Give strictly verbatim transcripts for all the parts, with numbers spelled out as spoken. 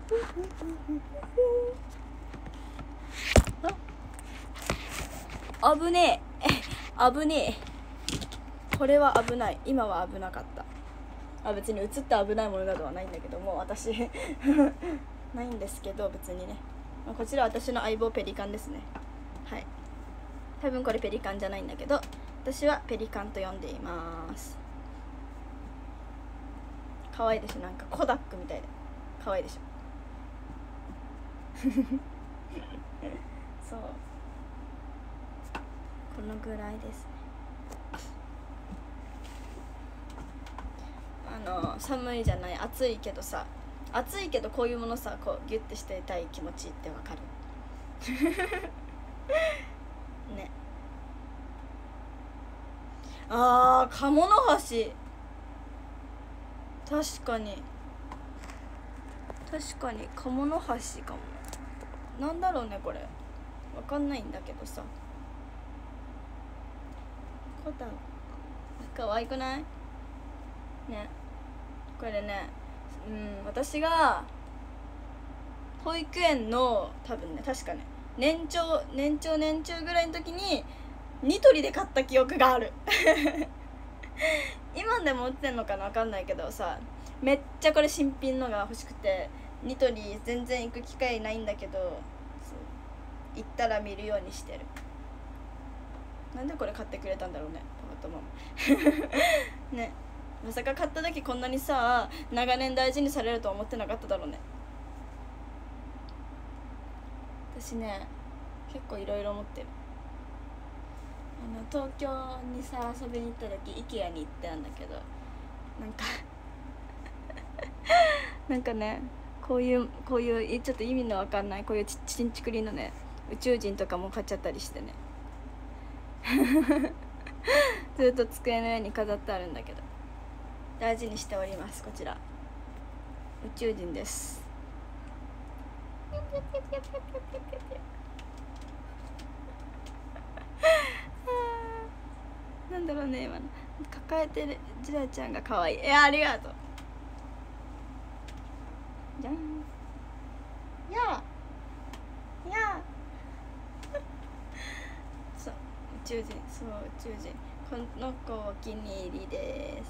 あ危ねえ危ねえ。これは危ない。今は危なかった。あ、別に映って危ないものなどはないんだけども、私ないんですけど、別にね。こちら私の相棒ペリカンですね。はい、多分これペリカンじゃないんだけど、私はペリカンと呼んでいます。可愛いでしょ、なんかコダックみたいで可愛いでしょそう、このぐらいですね。あの寒いじゃない、暑いけどさ、暑いけどこういうものさ、こうギュッてしていたい気持ちってわかるね。あー、鴨の橋、確かに確かに鴨の橋かも。なんだろうねこれ、わかんないんだけどさ。こだかわいくないね。これね、うん、私が保育園の多分ね、確かね、年長年長年中ぐらいの時にニトリで買った記憶がある今でも売ってんのかな、分かんないけどさ、めっちゃこれ新品のが欲しくて、ニトリ全然行く機会ないんだけど、行ったら見るようにしてる。なんでこれ買ってくれたんだろうね、パパとママね。まさか買った時こんなにさ長年大事にされるとは思ってなかっただろうね。私ね、結構いろいろ持ってる。あの東京にさ遊びに行った時 イケア に行ったんだけど、なんかなんかね、こういうこういうちょっと意味のわかんないこういうちちんちくりのね宇宙人とかも買っちゃったりしてねずっと机の上に飾ってあるんだけど大事にしております。こちら宇宙人です。なんだろうね、今の抱えてるジラちゃんが可愛い。え、ありがとう。じゃん。ややそう宇宙人、そう宇宙人、この子お気に入りです。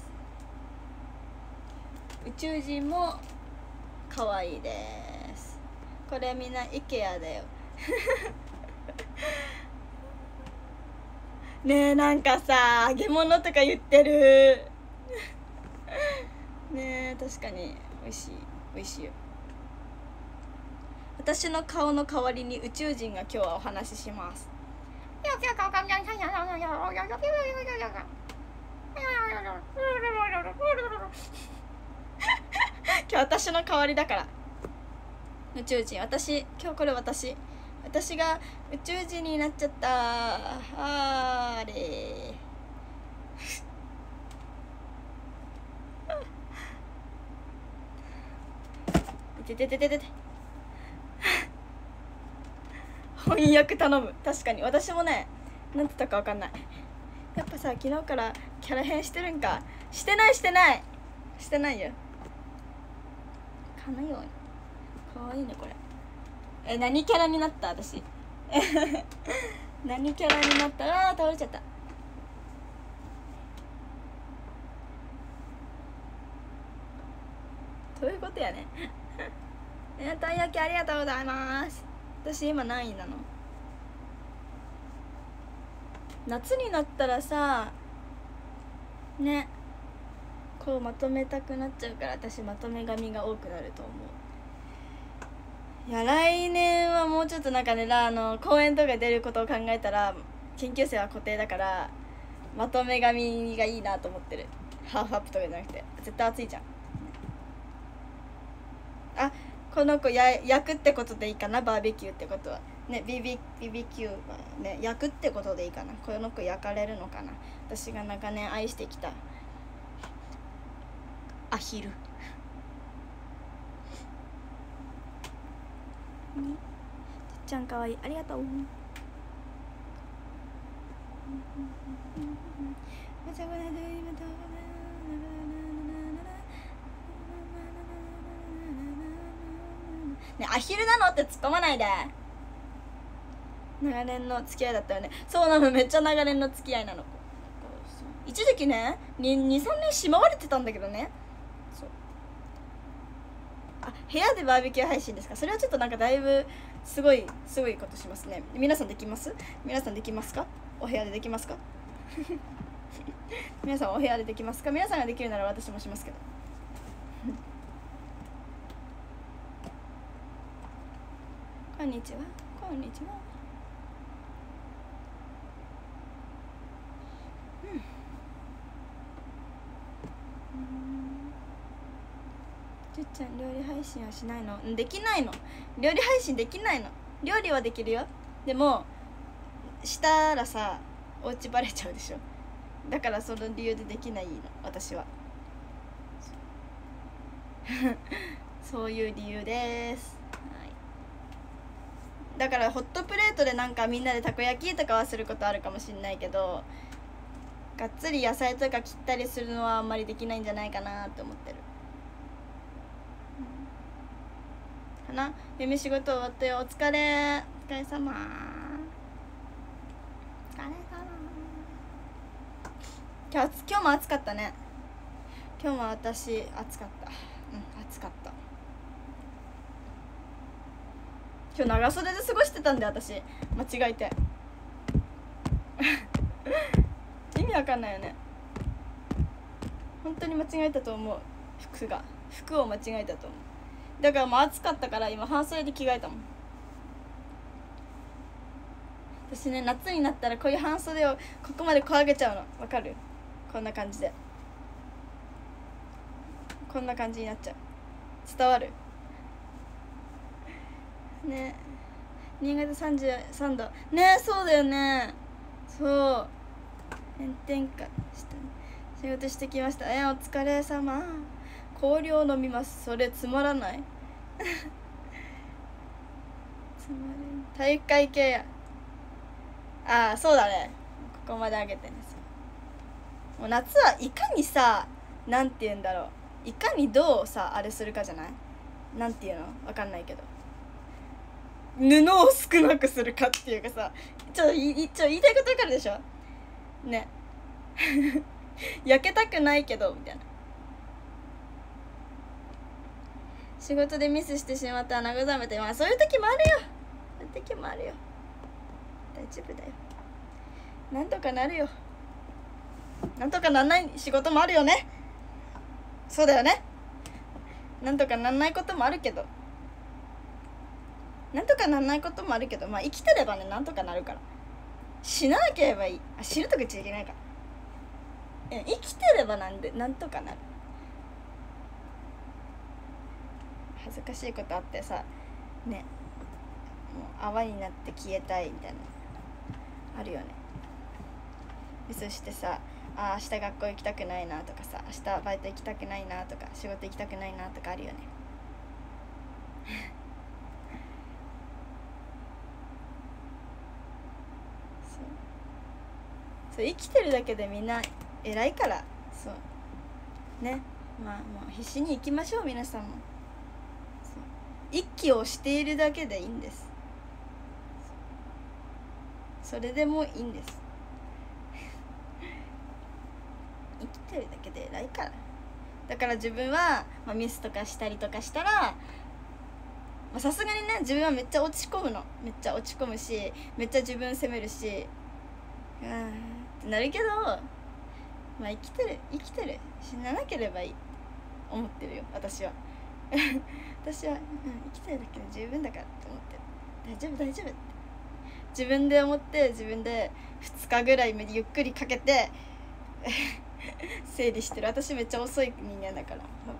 宇宙人も可愛いです。これみんな イケア だよねえ、なんかさ揚げ物とか言ってるねえ、確かに美味しい美味しいよ。私の顔の代わりに宇宙人が今日はお話しします。今日私の代わりだから宇宙人。私今日これ私私が宇宙人になっちゃった。あれてててててて翻訳頼む。確かに私もね、なんて言ったか分かんない。やっぱさ、昨日からキャラ変してるんか。してないしてないしてないよ。かなようにかわいいねこれ。え、何キャラになった私何キャラになった。あー、倒れちゃった。どういうことやねえ、たい焼きありがとうございます。私今何位なの。夏になったらさね、こうまとめたくなっちゃうから、私まとめ髪が多くなると思う。いや、来年はもうちょっとなんかね、あの公演とか出ることを考えたら研究生は固定だからまとめ髪がいいなと思ってる。ハーフアップとかじゃなくて絶対暑いじゃん。あ、この子や焼くってことでいいかな。バーベキューってことはね、ビビビビキューはね、焼くってことでいいかな。この子焼かれるのかな。私が長年愛してきたアヒル。てっちゃんかわいい、ありがとう。 ね、アヒルなのって突っ込まないで。長年の付き合いだったよね。そうなの、めっちゃ長年の付き合いなの。一時期ね、にさんねんしまわれてたんだけどね。そう、あ、部屋でバーベキュー配信ですか。それはちょっとなんかだいぶすごいすごいことしますね。皆さんできます？皆さんできますか？お部屋でできますか？皆さんお部屋でできますか？皆さんができるなら私もしますけど。こんにちは、こんにちは。うん、じゅっちゃん料理配信はしないの？できないの。料理配信できないの。料理はできるよ。でもしたらさ、お家バレちゃうでしょ。だからその理由でできないの、私は。そういう理由です、はい。だからホットプレートでなんかみんなでたこ焼きとかはすることあるかもしれないけど、がっつり野菜とか切ったりするのはあんまりできないんじゃないかなって思ってる、うん、かな。ゆみ仕事終わったよ。お疲れ、お疲れ様、お疲れ様。今日、今日も暑かったね。今日も私暑かった。うん、暑かった。今日長袖で過ごしてたんで、私間違えて。意味わかんないよね。本当に間違えたと思う。服が服を間違えたと思う。だからもう暑かったから今半袖で着替えたもん。私ね、夏になったらこういう半袖をここまでこう上げちゃうの。わかる？こんな感じで、こんな感じになっちゃう。伝わる？ね、新潟さんじゅうさんどね。そうだよね。そう、炎天下した仕事してきました。えー、お疲れ様。氷を飲みます。それつまらないつまらない。体育会系や。ああ、そうだね。ここまで上げてんですよ。もう夏はいかにさ、なんて言うんだろう、いかにどうさあれするかじゃない？なんていうの？わかんないけど、布を少なくするかっていうかさ、ちょっといちょ言いたいことわかるでしょね。焼けたくないけどみたいな。仕事でミスしてしまったら慰めて、まあそういう時もあるよ。そういう時もあるよ。大丈夫だよ。なんとかなるよ。なんとかなんない仕事もあるよね。そうだよね。なんとかなんないこともあるけど、なんとかなんないこともあるけど、まあ生きてればね、なんとかなるから。死ななければいい。あ、死ぬとか言っちゃいけないから。生きてればなんでなんとかなる。恥ずかしいことあってさね、もう泡になって消えたいみたいなあるよね。ミスしてさ、あ、明日学校行きたくないなとかさ、明日バイト行きたくないなとか、仕事行きたくないなとかあるよね。そうそう、生きてるだけでみんな偉いから。そうね、まあもう必死に生きましょう皆さんも。一気をしているだけでいいんです。それでもいいんです。生きてるだけで偉いから。だから自分は、まあ、ミスとかしたりとかしたらさすがにね、自分はめっちゃ落ち込むの。めっちゃ落ち込むし、めっちゃ自分責めるし、うーんってなるけど、まあ生きてる生きてる死ななければいい思ってるよ私は。私は、うん、生きてるだけで十分だからって思ってる。大丈夫大丈夫って自分で思って、自分でふつかぐらいゆっくりかけて整理してる。私めっちゃ遅い人間だから、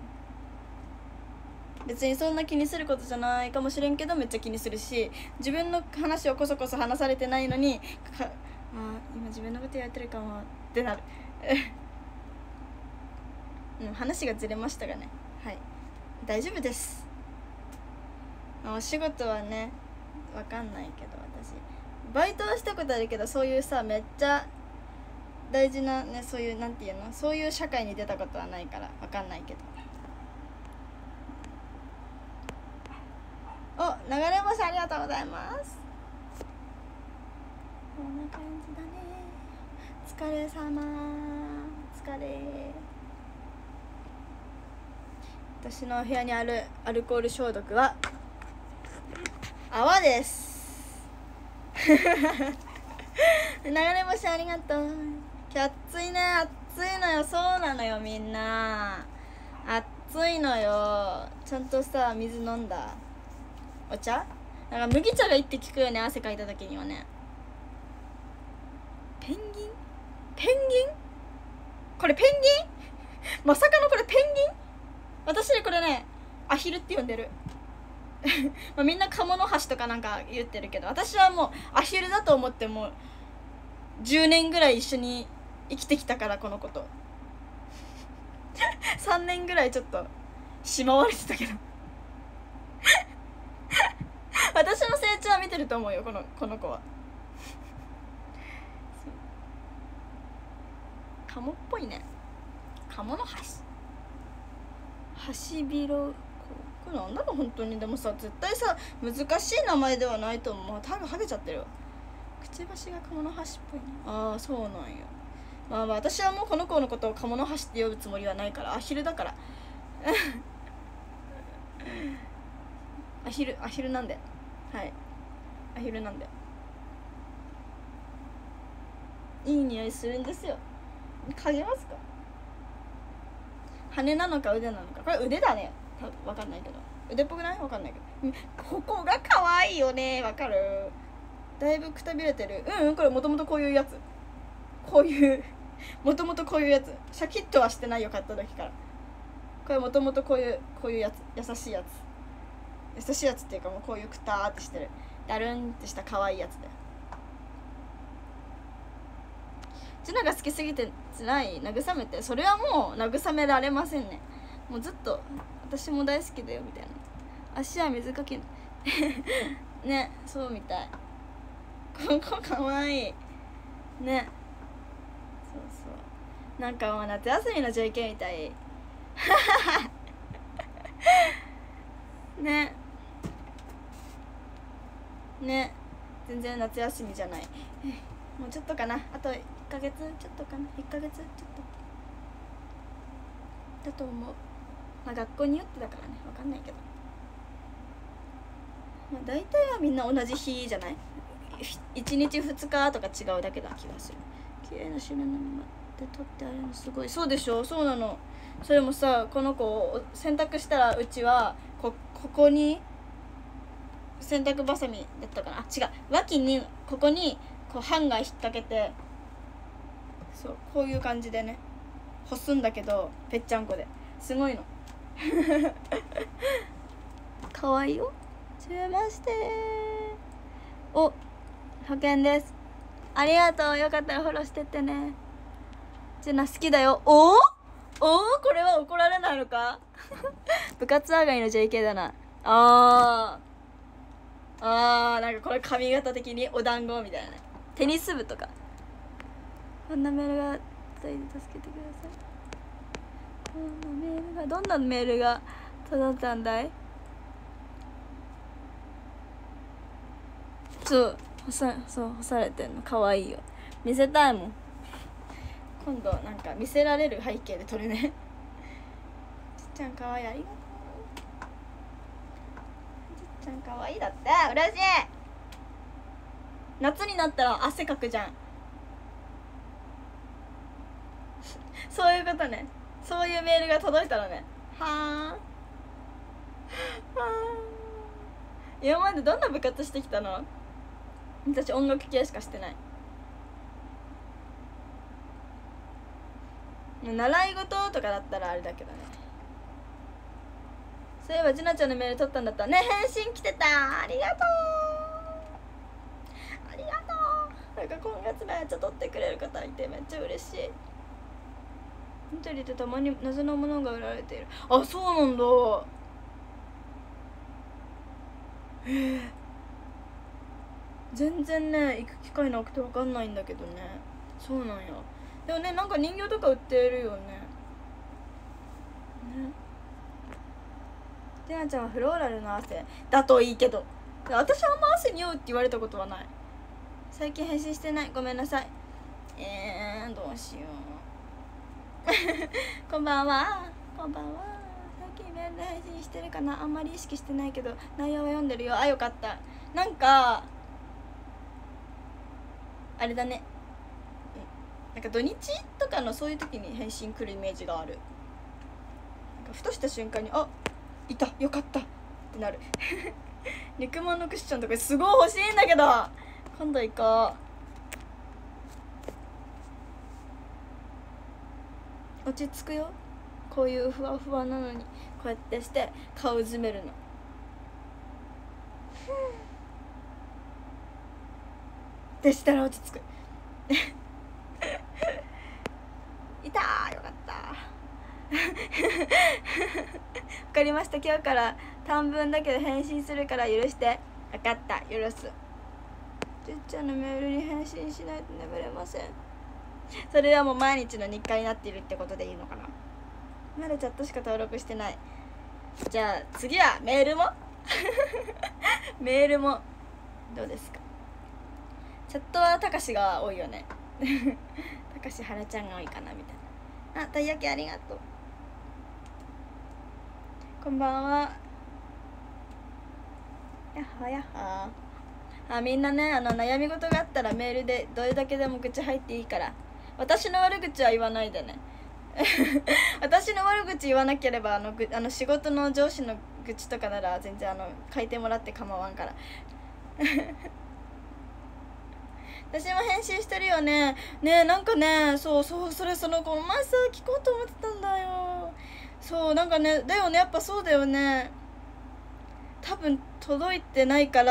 別にそんな気にすることじゃないかもしれんけどめっちゃ気にするし、自分の話をこそこそ話されてないのにか、あ、今自分のこと言われてるかもってなる。うん、話がずれましたがね、はい、大丈夫です。お仕事はね、わかんないけど、私バイトはしたことあるけど、そういうさめっちゃ大事なね、そういうなんていうの、そういう社会に出たことはないからわかんないけど、 流れ星ありがとうございます。こんな感じだね。お疲れ様、お疲れ。私の部屋にあるアルコール消毒は泡です。流れ星ありがとう。今日暑いね。暑いのよ。そうなのよ、みんな暑いのよ。ちゃんとさ水飲んだ？お茶？なんか麦茶がいいって聞くよね、汗かいた時にはね。ペンギン？ペンギン？これペンギン？まさかのこれペンギン？私これねアヒルって呼んでる。まあみんなカモノハシとかなんか言ってるけど、私はもうアヒルだと思ってもうじゅうねんぐらい一緒に生きてきたから、この子とさんねんぐらいちょっとしまわれてたけど私の成長は見てると思うよ、このこの子は。カモっぽいね。カモノハシ、ハシビロ、これなんだろう本当に。でもさ絶対さ難しい名前ではないと思う。タグハゲちゃってるよ。くちばしがカモノハシっぽいね。ああそうなんや。まあまあ私はもうこの子のことをカモノハシって呼ぶつもりはないから、アヒルだからアヒルアヒルなんで、はいアヒルなんでいい匂いするんですよ。嗅げますか？羽なのか腕なのか。これ腕だね多分。分かんないけど腕っぽくない？分かんないけどここが可愛いよね。分かる？だいぶくたびれてる。うんうんこれもともとこういうやつ。こういうもともとこういうやつ。シャキッとはしてないよ買った時から。これもともとこういうこういうやつ。優しいやつ。優しいやつっていうかもうこういうくたーってしてるダルンってした可愛いやつで。ジュナが好きすぎてつらい？慰めて。それはもう慰められませんね。もうずっと私も大好きだよみたいな。足は水かけね、そうみたい。ここかわいいね。そうそうなんかもう夏休みの ジェーケー みたいねね全然夏休みじゃない。もうちょっとかな。あといっかげつちょっとかな。いっかげつちょっとだと思う。まあ学校によってだからね、分かんないけど、まあ大体はみんな同じ日じゃない？いちにちふつかとか違うだけな気がする。綺麗な白のままで撮ってあるのすごい。そうでしょ。そうなの。それもさこの子を洗濯したらうちは こ, ここに洗濯バサミだったかな。あ違う、脇にここにこうハンガー引っ掛けて、そうこういう感じでね干すんだけど、ぺっちゃんこですごいのかわいいよ。はじめまして。お派遣です。ありがとう。よかったらフォローしてってね。ジュナ好きだよ。おおおこれは怒られないのか部活上がりの ジェーケー だな。あーあーなんかこれ髪型的にお団子みたいなね。テニス部とか。こんなメールが届いて助けてください。こんなメールが、どんなメールが届いたんだい？そう干さそう干されてんのかわいいよ。見せたいもん。今度なんか見せられる背景で撮るねちっちゃんかわいい。ありがとう。ちっちゃんかわいいだって。嬉しい。夏になったら汗かくじゃんそういうことね。そういうメールが届いたらね。はーはー今までどんな部活してきたの？私音楽系しかしてない。習い事とかだったらあれだけどね。そういえばジュナちゃんのメール取ったんだったね。返信来てた。ありがとうありがとう。なんか今月めっちゃ取ってくれる方いてめっちゃ嬉しい。ニトリってたまに謎のものが売られている。あ、そうなんだ。へえ全然ね行く機会なくて分かんないんだけどね。そうなんや。でもねなんか人形とか売ってるよね。ねてなちゃんはフローラルの汗だといいけど、私はあんま汗匂うって言われたことはない。最近返信してない、ごめんなさい。えー、どうしようこんばんは、こんばんは。最近メールで配信してるかな、あんまり意識してないけど内容は読んでるよ。あ、よかった。なんかあれだね、なんか土日とかのそういう時に返信来るイメージがある。なんかふとした瞬間にあ、いた、よかったってなる肉まんのクッションとかすごい欲しいんだけど、今度行こう。落ち着くよ、こういうふわふわなのにこうやってして顔うずめるのでしたら落ち着くいたー、よかったわかりました、今日から短文だけど返信するから許して。分かった、許す。てっちゃんのメールに返信しないと眠れません。それはもう毎日の日課になっているってことでいいのかな。まだチャットしか登録してない。じゃあ次はメールもメールもどうですか。チャットはたかしが多いよねたかしはらちゃんが多いかなみたいな。あ、たい焼きありがとう。こんばんは。やっはやっは。あ、みんなね、あの悩み事があったらメールでどれだけでも口入っていいから。私の悪口は言わないでね私の悪口言わなければあのぐあの仕事の上司の愚痴とかなら全然あの書いてもらって構わんから私も編集してるよね。ねえ、なんかね、そうそう、それそのこの前さ聞こうと思ってたんだよ。そうなんかね、だよね、やっぱそうだよね。多分届いてないから、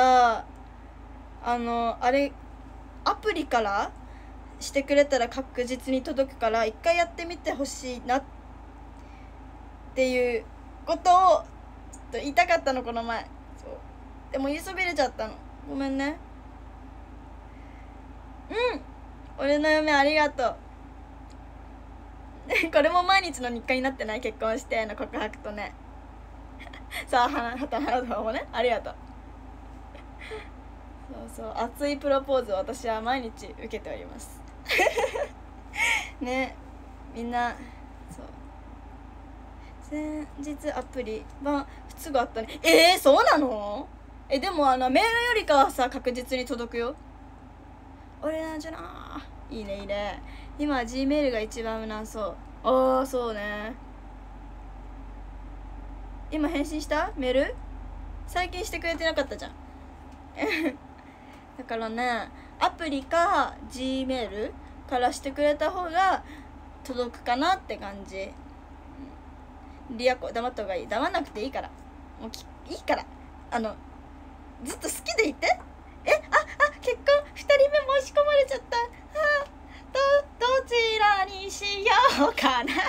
あのあれアプリからしてくれたら確実に届くから一回やってみてほしいなっていうことをちょっと言いたかったの、この前。そうでも言いそびれちゃったの、ごめんね。うん、俺の嫁ありがとうこれも毎日の日課になってない、結婚しての告白とねさあはたはたもね、ありがとうそうそう、熱いプロポーズを私は毎日受けておりますね、みんなそう先日アプリは不都合あったね。えー、そうなの。えでもあのメールよりかはさ確実に届くよ。俺なんじゃな。いいねいいね。今は G メールが一番無難そう。ああそうね。今返信したメール最近してくれてなかったじゃんだからね、アプリか G メールからしてくれた方が届くかなって感じ。リアコ黙った方がいい。黙んなくていいから、もうきいいから、あのずっと好きでいて。え、ああ結婚ふたりめ申し込まれちゃった。あどどちらにしようかな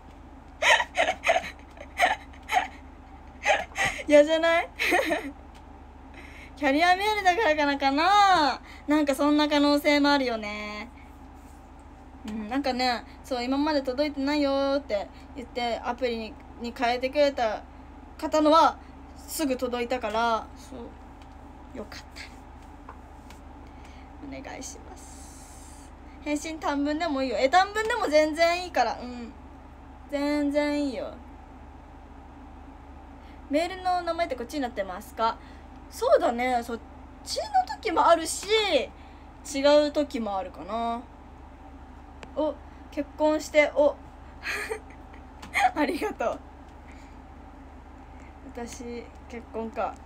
嫌じゃないキャリアメールだからかなかな。なんかそんな可能性もあるよね。うん、なんかね、そう今まで届いてないよって言ってアプリにに変えてくれた方のはすぐ届いたから、そうよかった。お願いします。返信短文でもいいよ。え短文でも全然いいから。うん、全然いいよ。メールの名前ってこっちになってますか。そうだね、そっちの時もあるし違う時もあるかな。お、結婚しておありがとう。私結婚か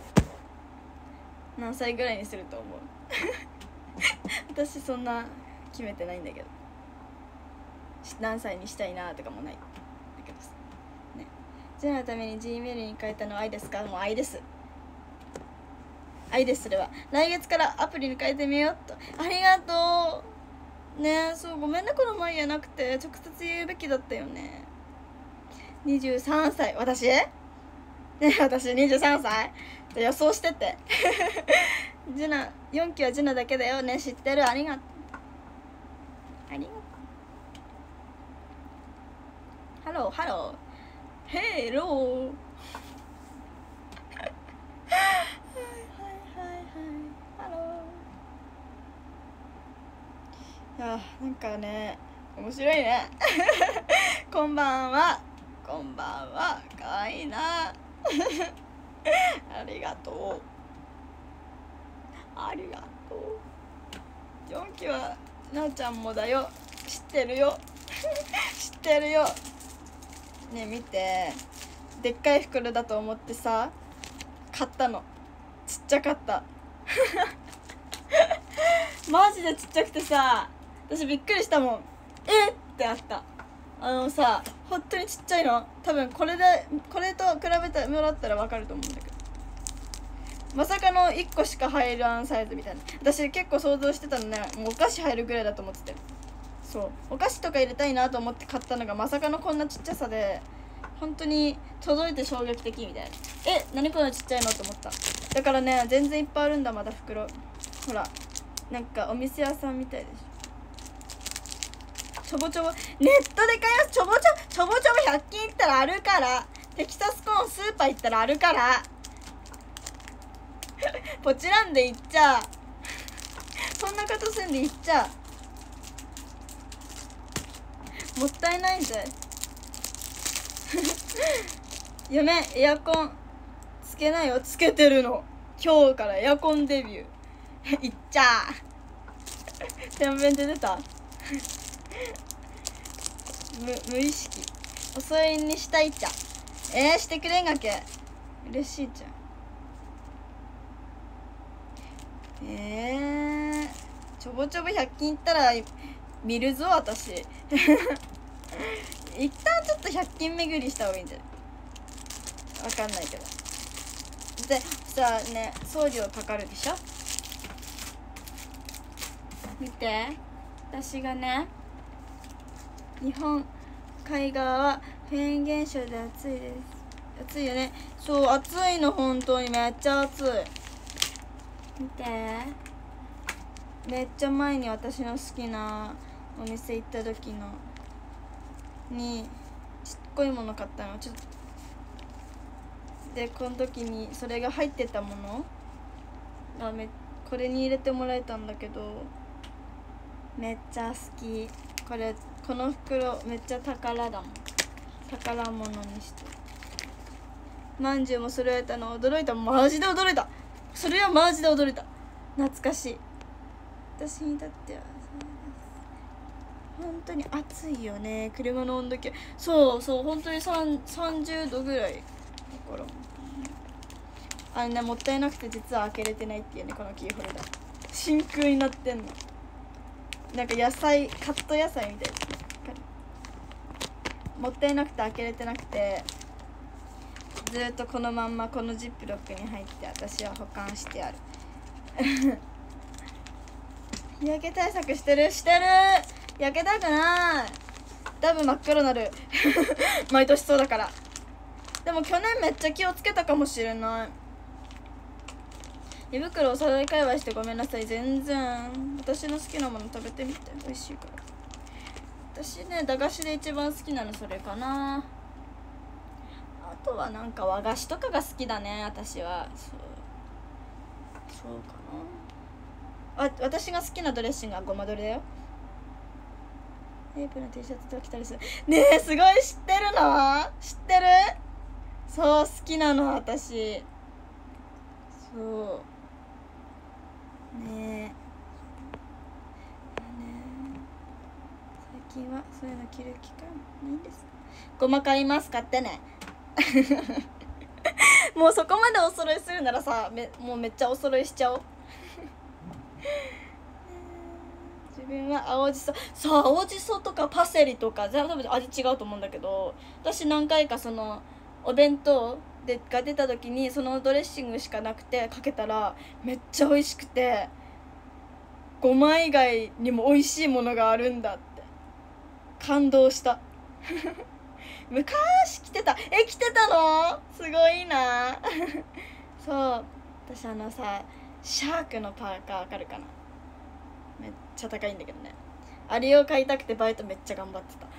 何歳ぐらいにすると思う私そんな決めてないんだけど、何歳にしたいなとかもないんだけどさね。ジェナのために G メールに変えたのは愛ですか。もう愛です、愛です。それは来月からアプリに変えてみようっと。ありがとうね。そうごめんね、この前言えなくて。直接言うべきだったよね。にじゅうさんさい私ね、私にじゅうさんさい予想しててジュナよんきはジュナだけだよね、知ってる。ありがとうありがとう。ハローハローヘローあなんかね面白いねこんばんはこんばんはかわいいなありがとうありがとう。ジョンキはなおちゃんもだよ、知ってるよ知ってるよねえ見て、でっかい袋だと思ってさ買ったの、ちっちゃかったマジでちっちゃくてさ私びっくりしたもん。えってあった。あのさ本当にちっちゃいの。多分これでこれと比べてもらったら分かると思うんだけど、まさかのいっこしか入らんサイズみたいな。私結構想像してたのね、もうお菓子入るぐらいだと思ってて、そうお菓子とか入れたいなと思って買ったのがまさかのこんなちっちゃさで、本当に届いて衝撃的みたいな。え何こんなちっちゃいのと思った。だからね全然いっぱいあるんだまだ袋。ほらなんかお店屋さんみたいでしょ。ちょぼちょぼネットで買います。ちょぼちょちょぼちょぼひゃく均行ったらあるから、テキサスコーンスーパー行ったらあるからポチらんでいっちゃうそんなことせんでいっちゃう、もったいないぜ嫁エアコンつけないよ。つけてるの、今日からエアコンデビューいっちゃう天弁で出た無, 無意識遅いにしたいっちゃ。えー、してくれんがけ嬉しいじゃん。えー、ちょぼちょぼひゃく均いったら見るぞ私一旦ちょっとひゃく均巡りした方がいいんじゃない？わかんないけど。でさあね送料かかるでしょ。見て私がね、日本海側はフェーン現象で暑いです。暑いよね。そう暑いの、本当にめっちゃ暑い。見てめっちゃ前に私の好きなお店行った時のにちっこいもの買ったの。ちょっとでこの時にそれが入ってたものがめこれに入れてもらえたんだけどめっちゃ好き。これこの袋めっちゃ宝だもん。宝物にしてまんじゅうも揃えたの驚いた。マジで驚いた。それはマジで驚いた。懐かしい。私にとっては本当に暑いよね車の温度計。そうそう本当にさんさんじゅうどぐらいだからあれね、もったいなくて実は開けれてないっていうね、このキーホルダー真空になってんの。なんか野菜カット野菜みたいな。もったいなくて開けれてなくて、ずっとこのまんまこのジップロックに入って私は保管してある日焼け対策してるしてる焼けたくない。だいぶ真っ黒なる毎年そうだから。でも去年めっちゃ気をつけたかもしれない。胃袋お皿で会話してごめんなさい。全然私の好きなもの食べてみて、美味しいから。私ね駄菓子で一番好きなのそれかな。あとはなんか和菓子とかが好きだね私は。そうそうかな。あ、私が好きなドレッシングはごまドレだよ。エイプの T シャツとか着たりする。ねえすごい知ってるの？知ってる？そう好きなの私。そうねえ最近はそういうの着る機会もないんです。ごま買います、買ってねもうそこまでお揃いするならさめもうめっちゃお揃いしちゃおう自分は青じそ、そう青じそとかパセリとか全部味違うと思うんだけど、私何回かそのお弁当でが出た時にそのドレッシングしかなくてかけたらめっちゃ美味しくて、ごま以外にも美味しいものがあるんだって感動した昔着てた。え着てたのすごいなそう私あのさシャークのパーカーわかるかな。めっちゃ高いんだけどね、あれを買いたくてバイトめっちゃ頑張ってた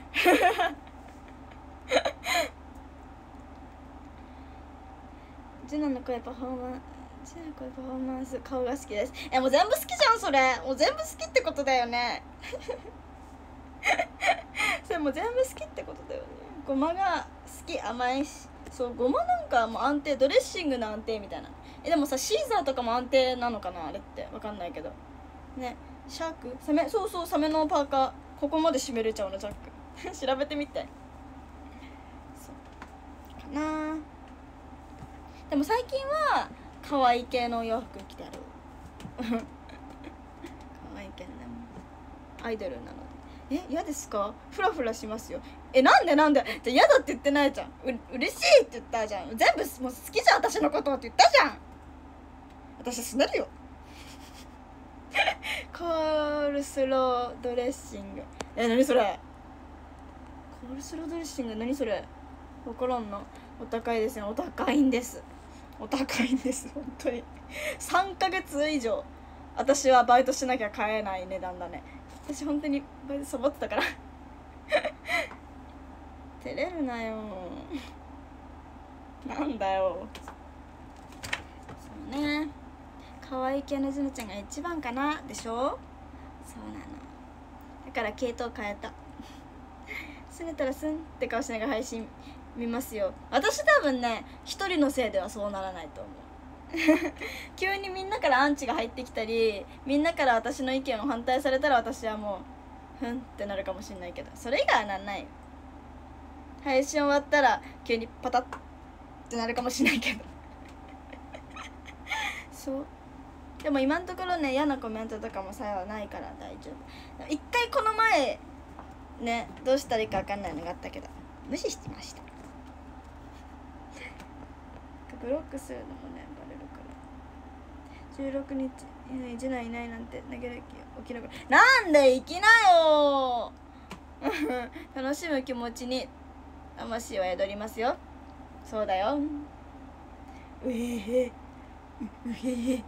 次男の声パフォーマンちなこパフォーマンス顔が好きです。えもう全部好きじゃんそれ。もう全部好きってことだよねそれもう全部好きってことだよね。ごまが好き、甘いし。そうごまなんかもう安定、ドレッシングの安定みたいな。えでもさシーザーとかも安定なのかなあれってわかんないけどね。シャークサメ、そうそうサメのパーカーここまで締めれちゃうのジャック調べてみて。そうかな。でも最近は可愛い系のお洋服着てある可愛い系ねアイドルなので。え嫌ですか？フラフラしますよ。えなんでなんでじゃ嫌だって言ってないじゃん。う嬉しいって言ったじゃん。全部もう好きじゃん私のことって言ったじゃん。私すねるよコールスロードレッシング。え何それコールスロードレッシング何それ分からんな。お高いですね。お高いんですお高いんです本当にさんかげつ以上私はバイトしなきゃ買えない値段だね。私本当にバイトサボってたから照れるなよなんだよ。そうね可愛い系のジュノちゃんが一番かなでしょ。そうなのだから系統変えたすねたらすんって顔しながら配信見ますよ。私多分ね一人のせいではそうならないと思う急にみんなからアンチが入ってきたりみんなから私の意見を反対されたら私はもうふんってなるかもしれないけどそれ以外はなんないよ。配信終わったら急にパタッってなるかもしれないけどそうでも今のところね嫌なコメントとかもさえはないから大丈夫。一回この前ねどうしたらいいか分かんないのがあったけど無視してました。ブロックするのもねバレるからじゅうろくにちい次男いないなんて投げる気起きなくなんで生きなよ楽しむ気持ちに魂は宿りますよ。そうだようへへうへへ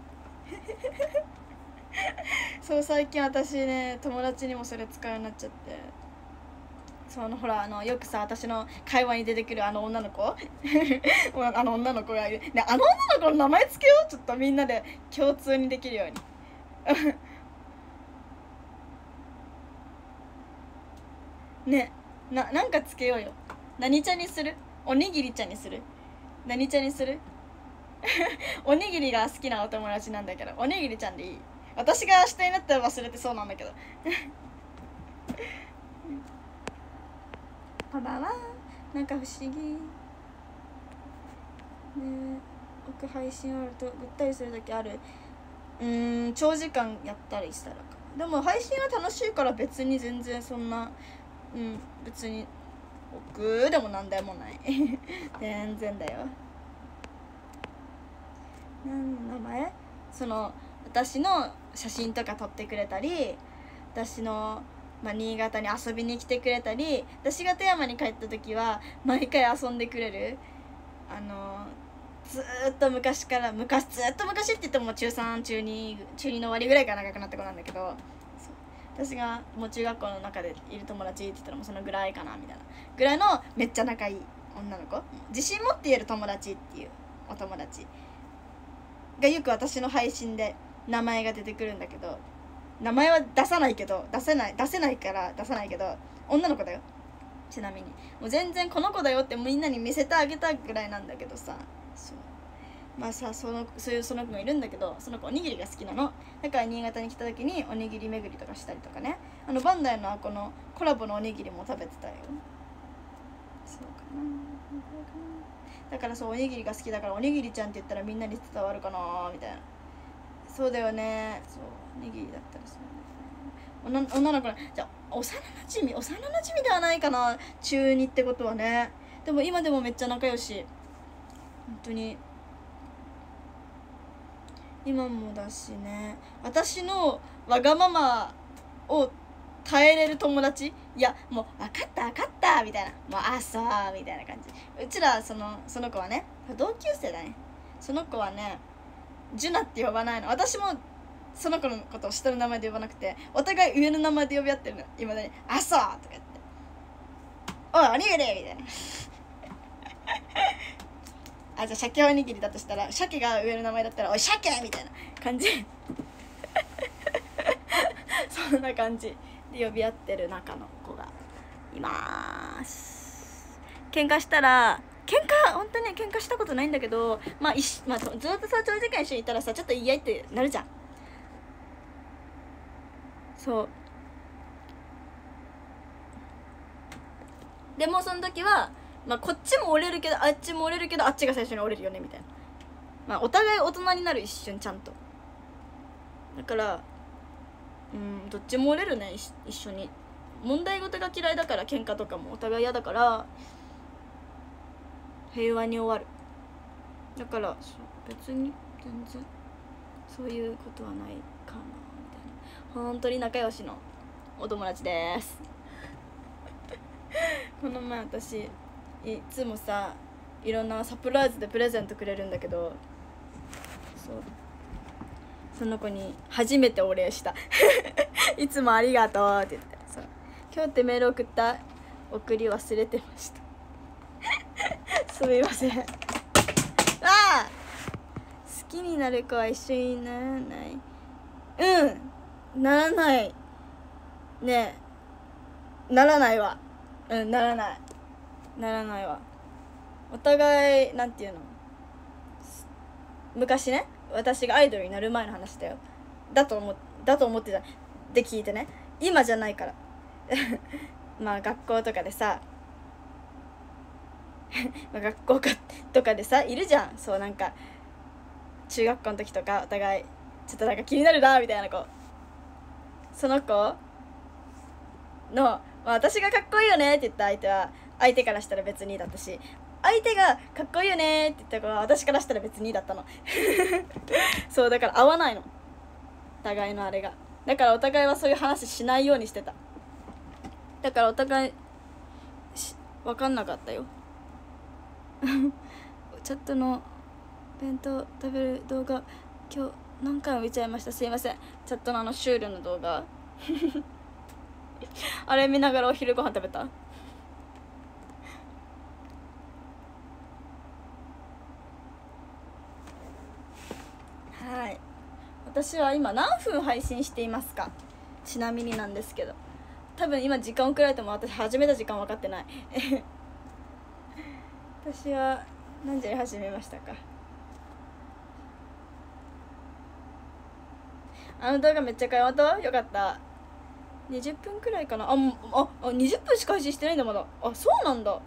そう最近私ね友達にもそれ使うようになっちゃって。そのほらあのよくさ私の会話に出てくるあの女の子あの女の子がいる、ね、あの女の子の名前つけようちょっとみんなで共通にできるようにねななんかつけようよ。何茶にする？おにぎり茶にする？何茶にするおにぎりが好きなお友達なんだけどおにぎりちゃんでいい。私が明日になったら忘れてそうなんだけどパパはなんか不思議ね。奥配信あるとぐったりする時ある。うーん長時間やったりしたらか。でも配信は楽しいから別に全然そんなうん別に奥でもなんでもない全然だよ。何の名前その私の写真とか撮ってくれたり私のまあ、新潟に遊びに来てくれたり私が富山に帰った時は毎回遊んでくれる。あのずーっと昔から昔ずっと昔って言っても中さん中に中にの終わりぐらいから長くなった子なんだけど私がもう中学校の中でいる友達って言ったらもうそのぐらいかなみたいなぐらいのめっちゃ仲いい女の子自信持って言える友達っていうお友達がよく私の配信で名前が出てくるんだけど名前は出さないけど出せない出せないから出さないけど女の子だよちなみにもう全然この子だよってみんなに見せてあげたぐらいなんだけどさそうまあさそのそういうその子がいるんだけどその子おにぎりが好きなのだから新潟に来た時におにぎり巡りとかしたりとかねあのバンダイのこのコラボのおにぎりも食べてたよ。そうかなだからそうおにぎりが好きだからおにぎりちゃんって言ったらみんなに伝わるかなみたいな。そうだよねそうおにぎりだったらそうね女の子じゃあ幼なじみ幼なじみではないかな中にってことはね。でも今でもめっちゃ仲良し本当に今もだしね。私のわがままを耐えれる友達いやもう分かった分かったみたいなもうあそうみたいな感じ。うちらそのその子はね同級生だね。その子はねジュナって呼ばないの。私もその子のことを下の名前で呼ばなくてお互い上の名前で呼び合ってるの今だにあそうとか言っておいおにぎりみたいなあじゃあ鮭おにぎりだとしたら鮭が上の名前だったらおい鮭みたいな感じそんな感じで呼び合ってる中の子がいます。喧嘩したら喧嘩本当に喧嘩したことないんだけど、まあ、いしまあ、ずっとさ長時間一緒にいたらさちょっと言い合いってなるじゃん。そうでもその時は、まあ、こっちも折れるけどあっちも折れるけどあっちが最初に折れるよねみたいな、まあ、お互い大人になる一瞬ちゃんとだからうんどっちも折れるね一緒に。問題事が嫌いだから喧嘩とかもお互い嫌だから平和に終わる。だから別に全然そういうことはないかなみたいな。本当に仲良しのお友達ですこの前私いつもさいろんなサプライズでプレゼントくれるんだけど、そうその子に初めてお礼したいつもありがとうって言って、そう今日ってメール送った送り忘れてましたすみません。ああ好きになる子は一緒にならない。うんならないねえならないわ。うんならないならないわ。お互いなんていうの昔ね私がアイドルになる前の話だよ。だと思だと思ってたで聞いてね今じゃないからまあ学校とかでさ学校かとかでさいるじゃん。そうなんか中学校の時とかお互いちょっとなんか気になるなみたいな子、その子の、まあ、私がかっこいいよねって言った相手は相手からしたら別にだったし、相手がかっこいいよねって言った子は私からしたら別にだったのそうだから合わないの互いのあれが。だからお互いはそういう話しないようにしてた。だからお互い分かんなかったよチャットの弁当食べる動画今日何回も見ちゃいました。すいません。チャットのあのシュールの動画あれ見ながらお昼ご飯食べた。はい私は今何分配信していますか。ちなみになんですけど多分今時間遅れても私始めた時間分かってない私は何時に始めましたか。あの動画めっちゃかわったよかった。にじゅっぷんくらいかな。あああにじゅっぷんしか配信してないんだまだ。あそうなんだ、うん、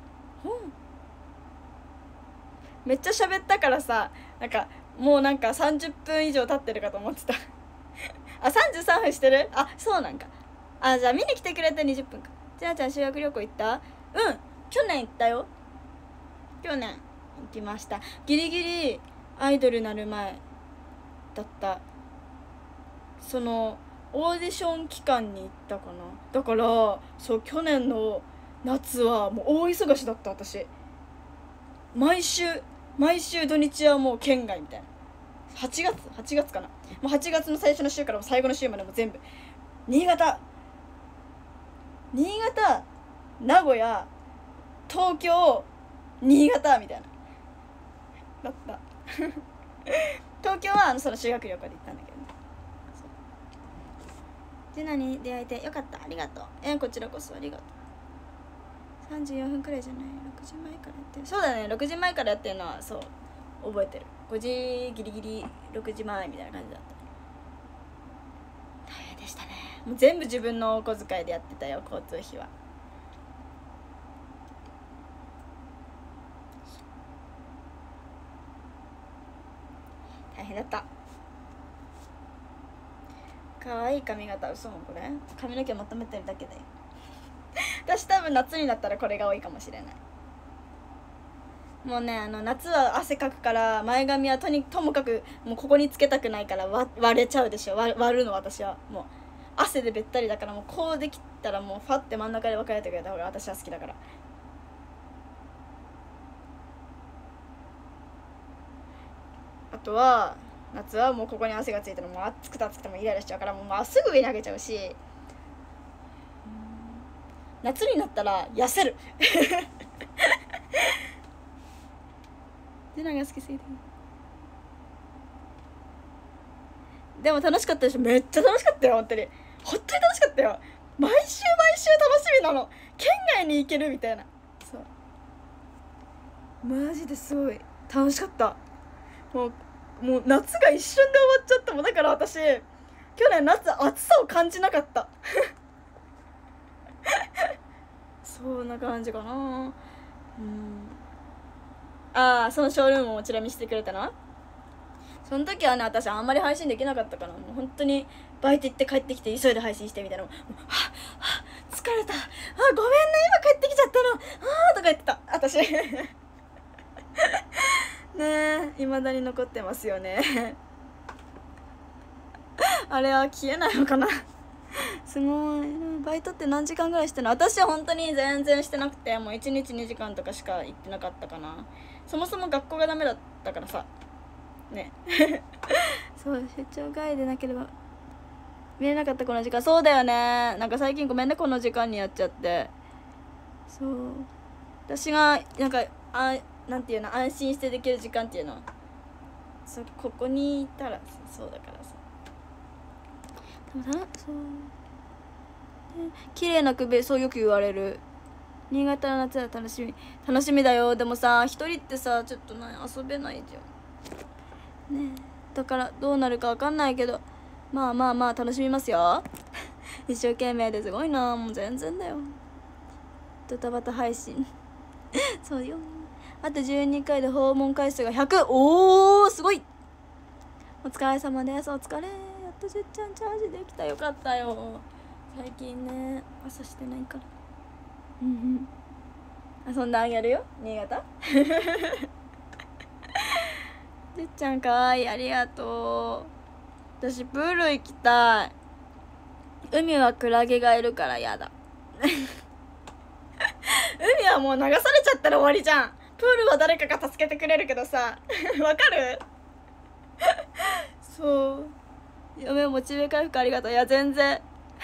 めっちゃ喋ったからさなんかもうなんかさんじゅっぷん以上経ってるかと思ってたあさんじゅうさんぷんしてる。あそうなんか。あじゃあ見に来てくれてにじゅっぷんか。じゃあちゃん修学旅行行った。うん去年行ったよ。去年行きました。ギリギリアイドルなる前だった。そのオーディション期間に行ったかな。だからそう去年の夏はもう大忙しだった私。毎週毎週土日はもう県外みたいな。はちがつはちがつかな。もうはちがつの最初の週からも最後の週までも全部新潟新潟名古屋東京新潟みたいなだった東京はあのその修学旅行で行ったんだけどね。ジェナに出会えてよかった。ありがとう。えこちらこそありがとう。さんじゅうよんふんくらいじゃないろくじまえからやってる。そうだねろくじまえからやってるのはそう覚えてる。ごじギリギリろくじまえみたいな感じだった。大変でしたね。もう全部自分のお小遣いでやってたよ交通費は。大変だった。かわいい髪型。嘘もこれ髪の毛まとめてるだけだよ私多分夏になったらこれが多いかもしれない。もうねあの夏は汗かくから前髪はとにともかくもうここにつけたくないから割割れちゃうでしょ。 割, 割るの私はもう汗でべったりだからもうこうできたらもうファって真ん中で分かれてくれた方が私は好きだから。あとは夏はもうここに汗がついたらもう暑くて暑くてもイライラしちゃうからもうまっすぐ上に上げちゃうし、夏になったら痩せるジュナが好きすぎて。でも楽しかったでしょ。めっちゃ楽しかったよ本当に。本当に楽しかったよ。毎週毎週楽しみなの。県外に行けるみたいな。そうマジですごい楽しかった。もうもう夏が一瞬で終わっちゃったもん。だから私去年夏暑さを感じなかったそんな感じかな。うんああそのショールームもチラ見してくれたな。その時はね私あんまり配信できなかったから、もう本当にバイト行って帰ってきて急いで配信してみたいな。もうはっはっ疲れた、あごめんね今帰ってきちゃったのあーとか言ってた私ねえ未だに残ってますよねあれは消えないのかなすごい。バイトって何時間ぐらいしてんの？私は本当に全然してなくて、もういちにちにじかんとかしか行ってなかったかな。そもそも学校がダメだったからさねそう出張外でなければ見れなかったこの時間。そうだよね。なんか最近ごめんねこの時間にやっちゃって。そう私がなんかあなんていうの安心してできる時間っていうのはそここにいたらそうだからさ。でもたそう綺麗な首そうよく言われる。新潟の夏は楽しみ楽しみだよ。でもさ一人ってさちょっとな遊べないじゃんね。だからどうなるか分かんないけどまあまあまあ楽しみますよ一生懸命ですごいな。もう全然だよドタバタ配信そうよ。あとじゅうにかいで訪問回数がひゃく。おーすごい。お疲れ様です。お疲れ。やっとじゅっちゃんチャージできた。よかったよ。最近ね朝してないからうんうん遊んであげるよ新潟じゅっちゃんかわいいありがとう。私プール行きたい。海はクラゲがいるからやだ海はもう流されちゃったら終わりじゃん。プールは誰かが助けてくれるけどさわかるそう嫁モチベ回復ありがとう。いや全然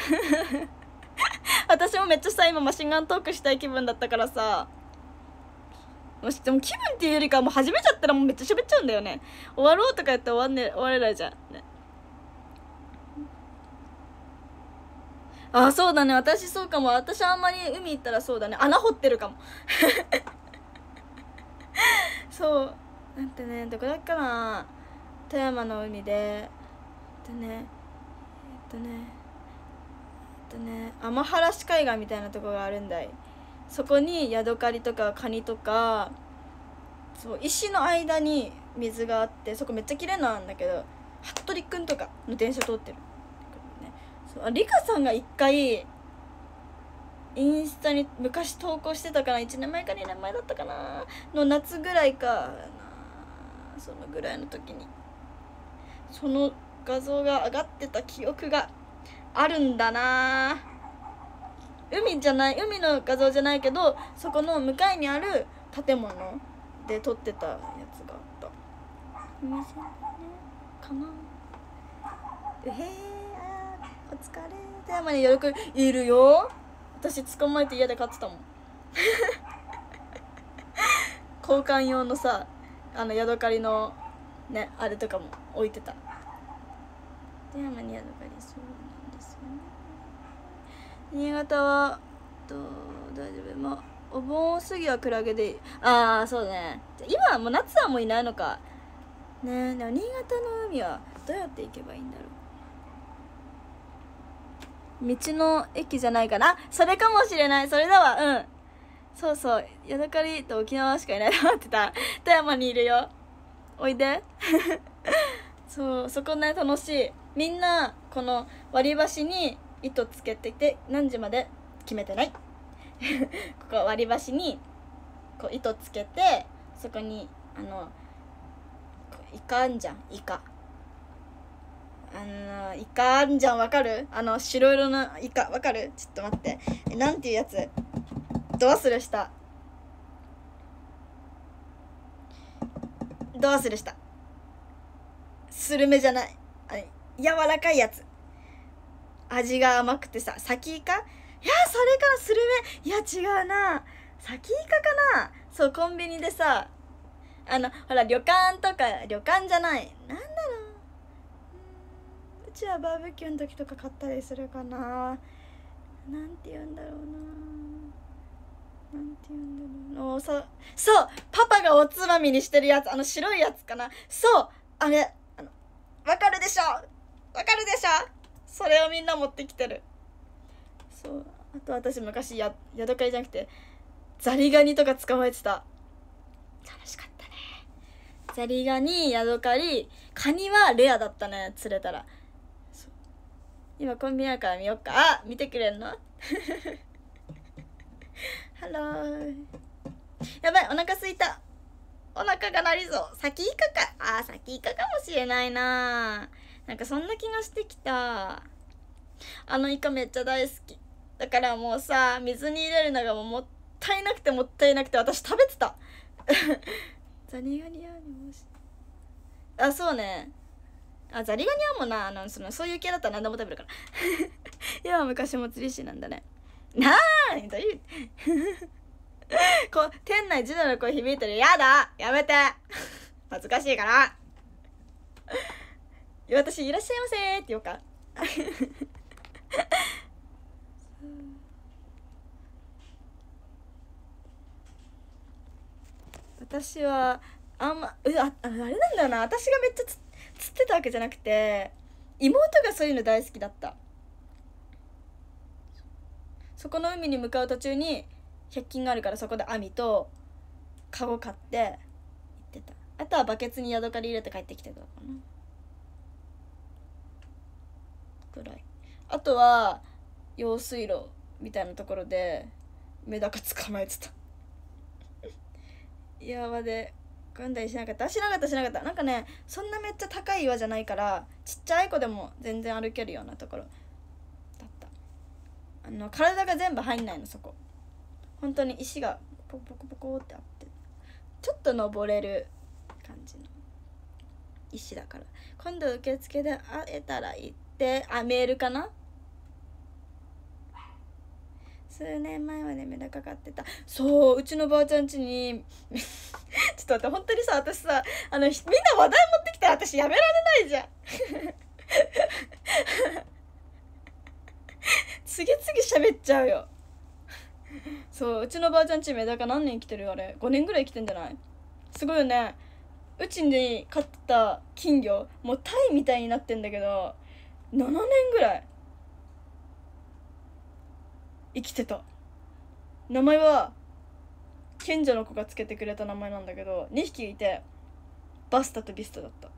私もめっちゃさ今マシンガントークしたい気分だったからさ。もしでも気分っていうよりかもう始めちゃったらもうめっちゃ喋っちゃうんだよね。終わろうとか言って終わんね終われないじゃんね。あそうだね私そうかも。私あんまり海行ったらそうだね穴掘ってるかもそうなんてねどこだっけな富山の海でえっとねえっとねえっとね天原市海岸みたいなとこがあるんだい。そこにヤドカリとかカニとかそう石の間に水があってそこめっちゃ綺麗なんだけど服部くんとかの電車通ってる、ね、そうリカさんが一回インスタに昔投稿してたかな。いちねんまえかにねんまえだったかなの夏ぐらいかな。そのぐらいの時にその画像が上がってた記憶があるんだな。海じゃない海の画像じゃないけどそこの向かいにある建物で撮ってたやつがあった。お店ねかな。うへーお疲れ。富山によくいるよ。私捕まえて家で飼ってたもん交換用のさあのヤドカリのねあれとかも置いてた。富山にヤドカリそうなんですよね。新潟はと大丈夫。まあお盆過ぎはクラゲでいい。ああそうね。今はもう夏はもういないのかね。でも新潟の海はどうやって行けばいいんだろう。道の駅じゃないかな。それかもしれない。それだわ。うんそうそうヤドカリと沖縄しかいないと思ってた。富山にいるよおいでそうそこね楽しい。みんなこの割り箸に糸つけてて何時まで決めてないここ割り箸にこう糸つけてそこにあのイカあんじゃんイカあのイカあんじゃんわかる。あの白色のイカわかる。ちょっと待ってえなんていうやつど忘れしたど忘れしたスルメじゃないあれ柔らかいやつ味が甘くてさサキイカ。いやそれからスルメいや違うなサキイカかな。そうコンビニでさあのほら旅館とか、旅館じゃない、なんだろう、うちはバーベキューの時とか買ったりするかな。なんて言うんだろうな、なんて言うんだろうな、そうそうパパがおつまみにしてるやつ、あの白いやつかな、そうあれ、あのわかるでしょ、わかるでしょ、それをみんな持ってきてる。そう、あと私昔やヤドカリじゃなくてザリガニとか捕まえてた。楽しかったね。ザリガニ、ヤドカリ、カニはレアだったね、釣れたら。そう、今コンビニやから見よっか。あ、見てくれんのハロー。やばい、お腹すいた。お腹が鳴りそう。先イカか。あー、先イカかもしれないな。なんかそんな気がしてきた。あのイカめっちゃ大好きだからもうさ、水に入れるのがもうもったいなくてもったいなくて私食べてたザリガニ屋にもし、あ、そうね、あ、ザリガニ屋もな、あのそのそういう系だったら何でも食べるから今は昔も釣り師なんだね。なーにどういうこう店内児童の声響いてる。やだ、やめて恥ずかしいから私いらっしゃいませーって言おうか私はあんま、うあ、あれなんだよな、私がめっちゃつ釣ってたわけじゃなくて妹がそういうの大好きだった。そこの海に向かう途中にひゃく均があるから、そこで網とカゴ買って行ってた。あとはバケツにヤドカリ入れて帰ってきてたかなぐらい。あとは用水路みたいなところでメダカ捕まえてた岩場で組んだりしなかった。しなかったしなかった。なんかね、そんなめっちゃ高い岩じゃないからちっちゃい子でも全然歩けるようなところだった。あの体が全部入んないの、そこ本当に石がポコポコポコってあって、ちょっと登れる感じの石だから。今度受付で会えたら行って。あ、メールかな。数年前までメダカ飼ってた。そう、うちのばあちゃん家にちょっと待って、本当にさ、私さ、あのみんな話題持ってきたら私やめられないじゃん次々喋っちゃうよそう、うちのばあちゃん家メダカ何年生きてる、あれごねんぐらい生きてんじゃない？すごいよね。うちに飼ってた金魚もうタイみたいになってんだけどななねんぐらい生きてた。名前は近所の子がつけてくれた名前なんだけど、にひきいてバスタとビスタだった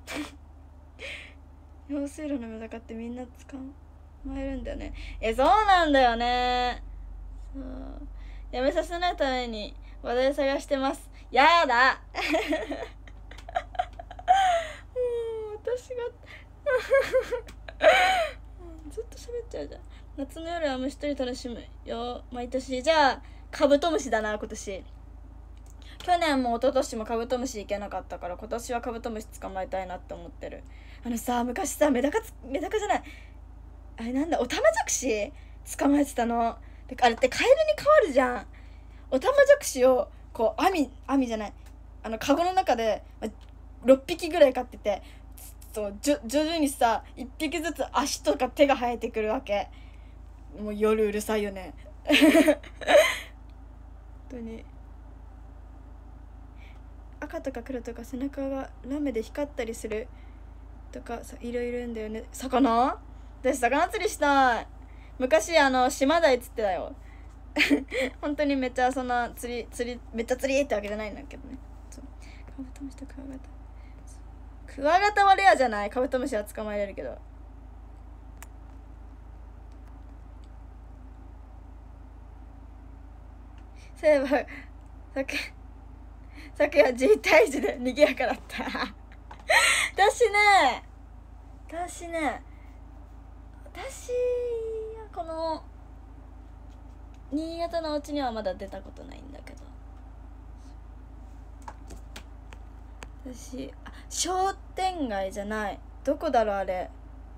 用水路のメダカってみんな捕まえるんだよね。え、そうなんだよね。そう、やめさせないために話題探してます。やだもう私がずっと喋っちゃうじゃん。夏の夜は虫取り楽しむよ毎年。じゃあカブトムシだな今年。去年も一昨年もカブトムシ行けなかったから今年はカブトムシ捕まえたいなって思ってる。あのさ、昔さメダカつメダカじゃない、あれなんだ、オタマジャクシ捕まえてたの。であれってカエルに変わるじゃん。オタマジャクシをこう網網じゃないあのカゴの中でろっぴきぐらい飼ってて、そう徐々にさいっぴきずつ足とか手が生えてくるわけ。もう夜うるさいよね本当に。赤とか黒とか背中がラメで光ったりするとかさ、いろいろいるんだよね。魚、私魚釣りしたい。昔あの島台釣ってたよ本当にめっちゃそんな釣り釣りめっちゃ釣りってわけじゃないんだけどね。そう、カブトムシとクワガタ、クワガタはレアじゃない。カブトムシは捕まえれるけど。そういえば昨昨夜自体時で賑やかだった私ね私ね私はこの新潟のお家にはまだ出たことないんだけど、私あ商店街じゃない、どこだろうあれ、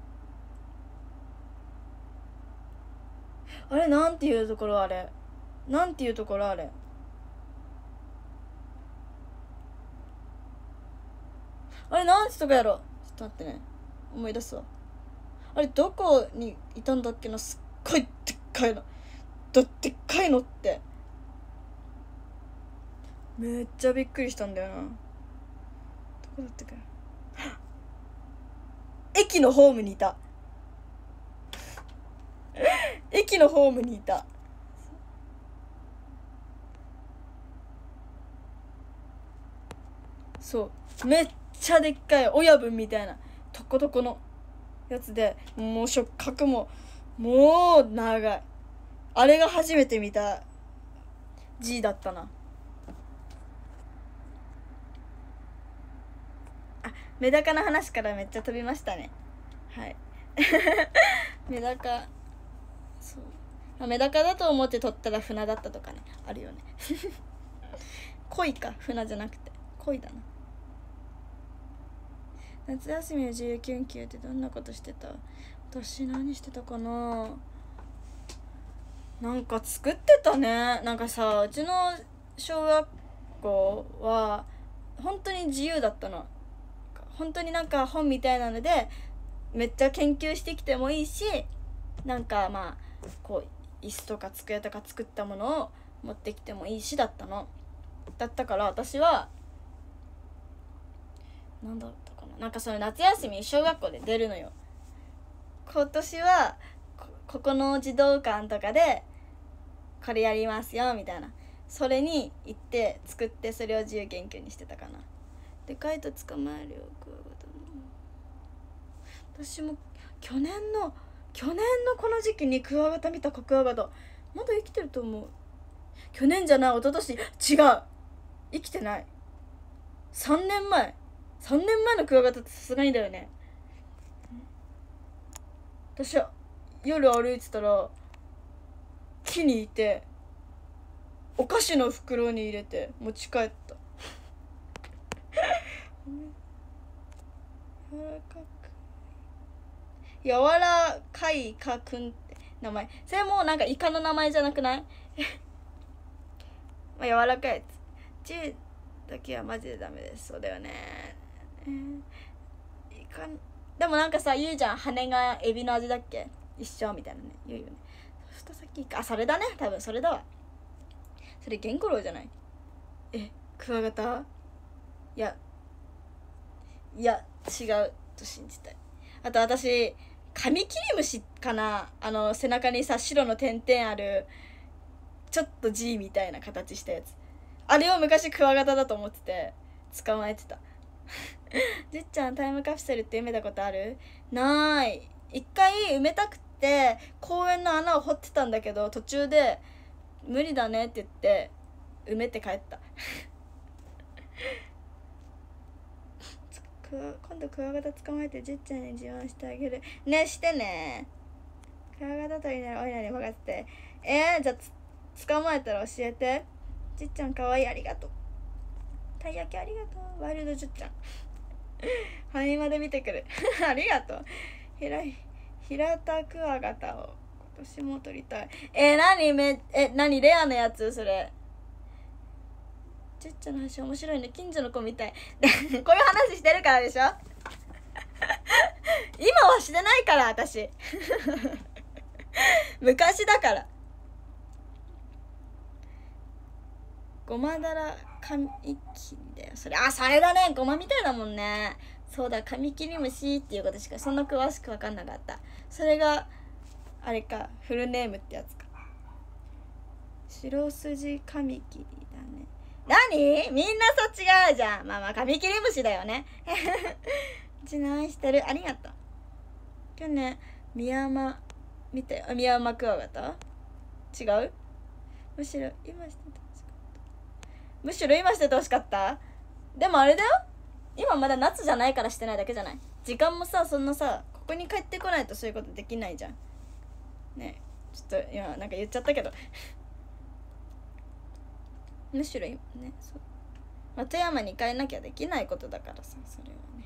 あれなんていうところ、あれなんていうところ、あれあれなんてとこやろ。ちょっと待ってね、思い出すわ。あれどこにいたんだっけな。すっごいでっかいの。どでっかいのってめっちゃびっくりしたんだよな。どこだったか。駅のホームにいた。駅のホームにいた。そうめっちゃでっかい親分みたいなとことこのやつで、もう触覚ももう長い。あれが初めて見た G だったな。あ、メダカの話からめっちゃ飛びましたね。はいメダカ、そうメダカだと思って取ったら船だったとかね、あるよね鯉か、船じゃなくて鯉だな。夏休みの自由研究ってどんなことしてた？私何してたかな。なんか作ってたね。なんかさ、うちの小学校は本当に自由だったの。本当になんか本みたいなのでめっちゃ研究してきてもいいし、なんかまあこう椅子とか机とか作ったものを持ってきてもいいしだったの。だったから私はなんだったかな、なんかその夏休み小学校で出るのよ。今年は こ, ここの児童館とかでこれやりますよみたいな、それに行って作ってそれを自由研究にしてたかな。でカイト捕まえるよクワガタも。私も去年の去年のこの時期にクワガタ見た。クワガタまだ生きてると思う。去年じゃない、一昨年。違う、生きてない。さんねんまえさんねんまえのクワガタってさすがにだよね。私は夜歩いてたら木にいてお菓子の袋に入れて持ち帰った柔らかいかくんって名前。それもなんかイカの名前じゃなくないまあ柔らかいやつ。チーだけはマジでダメです。そうだよね、えー、イカでもなんかさ言うじゃん、羽がエビの味だっけ一緒みたいなね、言うよね。そしたらさっきあそれだね、多分それだわ。それゲンゴロウじゃない？えクワガタ？いやいや違うと信じたい。あと私カミキリムシかな、あの背中にさ白の点々あるちょっと G みたいな形したやつ、あれを昔クワガタだと思ってて捕まえてたじっちゃんタイムカプセルって埋めたことある？ない。一回埋めたくて公園の穴を掘ってたんだけど途中で無理だねって言って埋めて帰った今度クワガタ捕まえてじっちゃんに自慢してあげるね。してね。クワガタ取りならおいらに任せて。えー、じゃあ捕まえたら教えて。じっちゃんかわいい、ありがとう。たい焼きありがとう。ワイルドじっちゃんファミマで見てくるありがとう。ひら平田クワガタを今年も取りたい。えー、何めえ何レアなやつそれ。ちっちゃな話面白いね、近所の子みたいこういう話してるからでしょ今はしてないから私昔だから。ごまだら紙切りだよそれ。あそれだね、ごまみたいだもんね。そうだ、カミキリムシっていうことしかそんな詳しく分かんなかった。それがあれか、フルネームってやつか。白筋カミキリだね。何？みんなそっち違うじゃん。まあまあカミキリムシだよねうち何してる？ありがとう。去年ミヤマ見たよ。ミヤマクワガタ？違う？むしろ今しててほしかったむしろ今しててほしかった。でもあれだよ、今まだ夏じゃないからしてないだけじゃない。時間もさそんなさここに帰ってこないとそういうことできないじゃんね。ちょっと今なんか言っちゃったけどむしろ今ね、そう、まあ、富山に帰んなきゃできないことだからさ、それはね。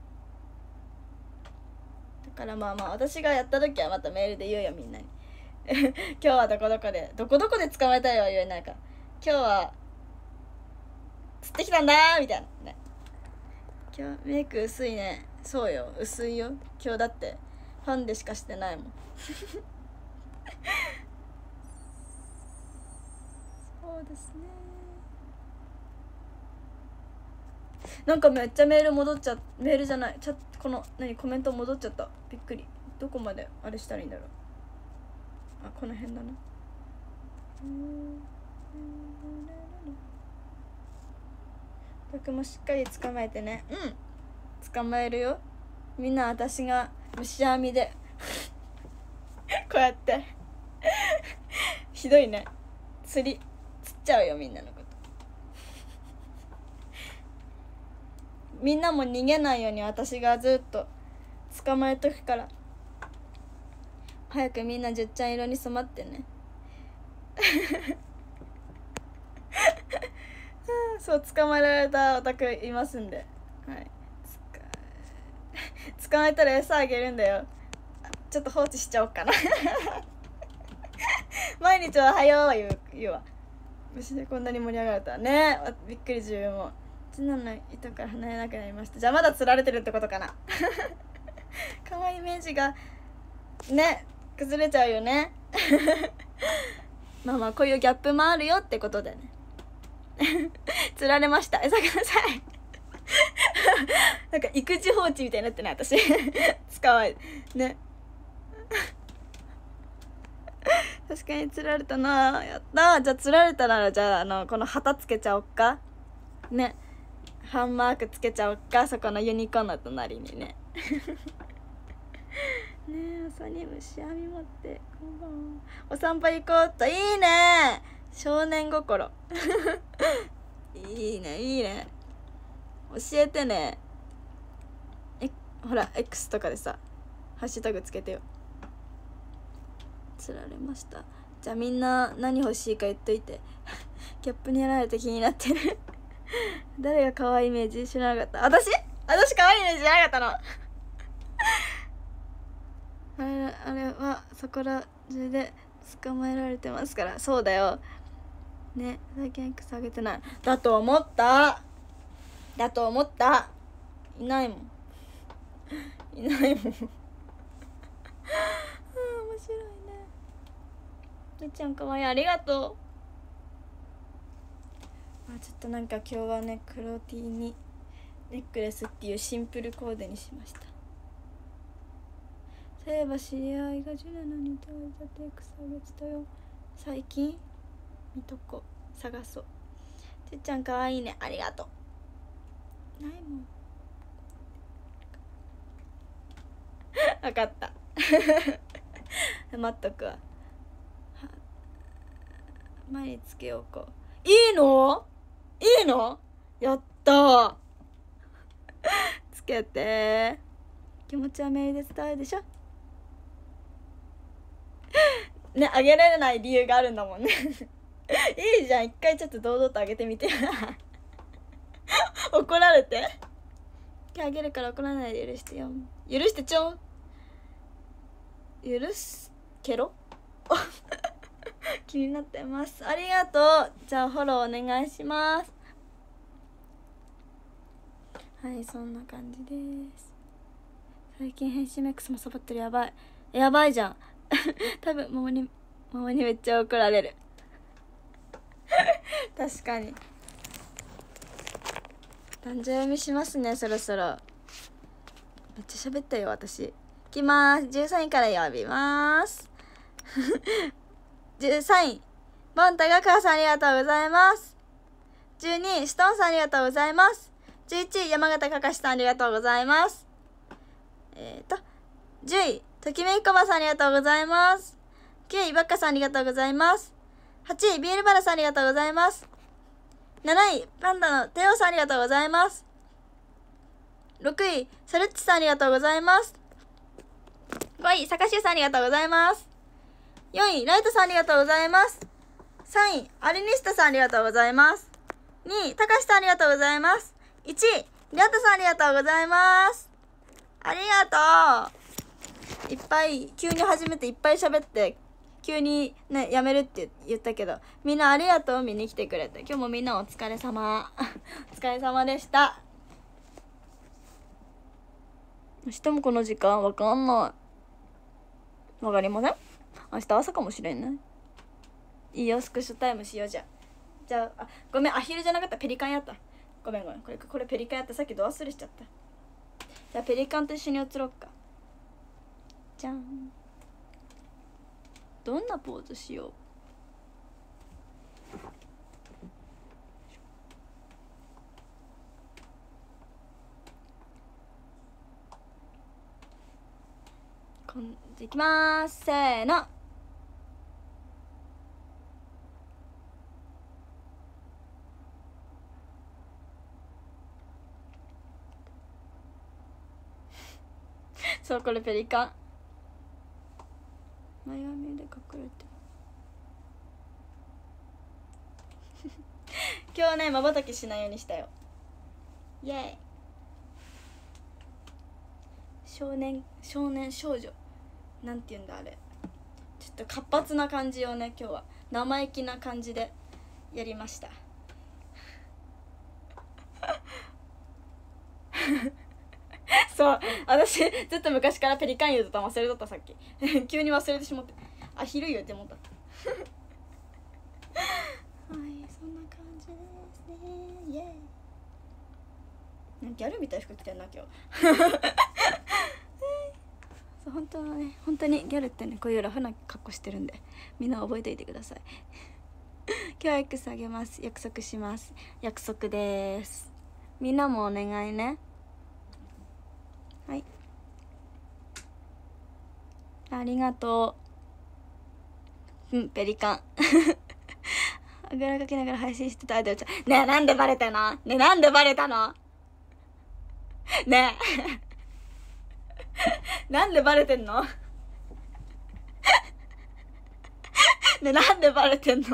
だからまあまあ私がやった時はまたメールで言うよみんなに今日はどこどこでどこどこで捕まえたいは言えないから、今日は釣ってきたんだーみたいなね。 今日メイク薄いね。そうよ、薄いよ今日。だってファンデしかしてないもんそうですね。なんかめっちゃメール戻っちゃメールじゃないチャット、この何コメント戻っちゃった。びっくり。どこまであれしたらいいんだろう。あ、この辺だな。僕もしっかり捕まえてね。うん、捕まえるよ。みんな私が虫網でこうやってひどいね。釣り釣っちゃうよみんなのこと。みんなも逃げないように私がずっと捕まえとくから、早くみんなじゅっちゃん色に染まってねそう、捕まえられたオタクいますんで、はい、捕まえたら餌あげるんだよ。ちょっと放置しちゃおうかな毎日ははようは言う言うわ。虫でこんなに盛り上がるとはね。びっくり。自分も次男の糸から離れなくなりました。じゃあまだ釣られてるってことかな可愛いイメージがね崩れちゃうよねまあまあこういうギャップもあるよってことでね釣られました。餌くださいなんか育児放置みたいになってない私捕まえね確かに釣られたな。やったー。じゃあ釣られたなら、じゃああのこの旗つけちゃおっかね。ハンマークつけちゃおっか、そこのユニコーンの隣にねねえ、朝に虫網持ってこんばんは。お散歩行こうと。いいね、少年心いいねいいね。教えてね。え、ほら X とかでさハッシュタグつけてよ。釣られました。じゃあみんな何欲しいか言っといてギャップにやられて気になってる誰が可愛いイメージ知らなかった。私私可愛いイメージ知らなかったのあれあれはそこら中で捕まえられてますから。そうだよね。最近 X 上げてない。だと思っただと思った。いないもんいないもん面白いね。めっちゃんかわいい。ありがとう。あ、ちょっとなんか今日はね黒 T にネックレスっていうシンプルコーデにしました。そういえば知り合いがジュネのに手を入れて X 上げてたよ。最近見とこ探そう。てっちゃんかわいいね。ありがとう。ないもん分かった待っとくわ。前につけようか。いいのいいのやったつけて。気持ちはメールで伝わるでしょね。あげられない理由があるんだもんねいいじゃん。一回ちょっと堂々とあげてみて怒られて。あげるから怒らないで許してよ。許してちょん。許すけろ気になってます。ありがとう。じゃあフォローお願いします。はい、そんな感じです。最近編集メックスもサボってる。やばいやばいじゃん多分ママにママにめっちゃ怒られる確かに。誕生読みしますね、そろそろ。めっちゃ喋ったよ私。いきまーす。じゅうさんいから呼びまーすじゅうさんいボンタが母さんありがとうございます。じゅうにいストーンさんありがとうございます。じゅういちい山形かかしさんありがとうございます。えーとじゅういときめきこばさんありがとうございます。きゅういばっかさんありがとうございます。はちいビールバラさんありがとうございます。なないパンダのテオさんありがとうございます。ろくいサルッチさんありがとうございます。ごいサカシュウさんありがとうございます。よんいライトさんありがとうございます。さんいアリニスタさんありがとうございます。にいたかしさんありがとうございます。いちいリャットさんありがとうございます。ありがとう。いっぱい急に始めていっぱい喋って急にねやめるって言ったけど、みんなありがとう。見に来てくれて今日もみんなお疲れ様お疲れ様でした。 明日もこの時間わかんない。わかりません。明日朝かもしれんね。いいよ、スクショタイムしよう。じゃじゃあ、あごめん、アヒルじゃなかった、ペリカンやった。ごめんごめん、これこれペリカンやった。さっきド忘れしちゃった。じゃあペリカンと一緒に写ろっか。じゃん。どんなポーズしよう。こんじゃいきまーす。せーの。そう、これペリカン。前髪で隠れて今日ね、まばたきしないようにしたよ。イエーイ。少年少年少女なんて言うんだあれ、ちょっと活発な感じをね、今日は生意気な感じでやりましたそう、私ずっと昔からペリカン言うとった忘れとった。さっき急に忘れてしまって、あ、昼言うって思ったはい、そんな感じですね。イエーイ。ギャルみたいな服着てんな今日そう、本当はね、本当にギャルってね、こういうラフな格好してるんで、みんな覚えておいてください今日は X あげます。約束します。約束です。みんなもお願いね。はい、ありがとう。うん、ペリカンあぐらかきながら配信してた間、ねえ、なんでバレたの。ねえ、なんでバレたのねえなんでバレてんのねえ、なんでバレてんの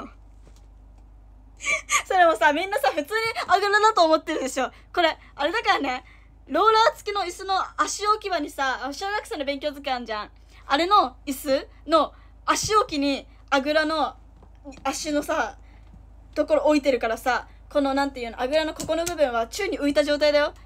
それもさ、みんなさ、普通にあぐらだと思ってるでしょ。これあれだからね、ローラー付きの椅子の足置き場にさ、小学生の勉強机あんじゃん。あれの椅子の足置きにあぐらの足のさところ置いてるからさ、このなんていうの、あぐらのここの部分は宙に浮いた状態だよ